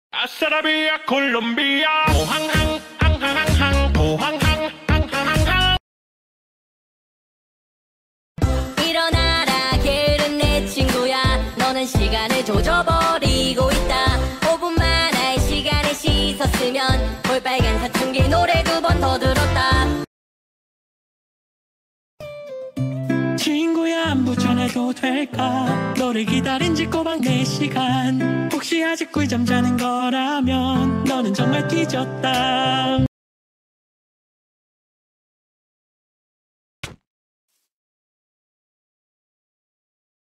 아싸라비아 콜롬비아 포항항 항항항 포항항 항항항 일어나라 게으른 내 친구야 너는 시간을 조져버리고 있다 5분만 할 시간에 씻었으면 볼빨간 사춘기 노래 2번 더 들었다 친구야 안부 전해도 될까 너를 기다린 지 꼬박 4시간 혹시 아직 꿀잠 자는 거라면 너는 정말 뒤졌다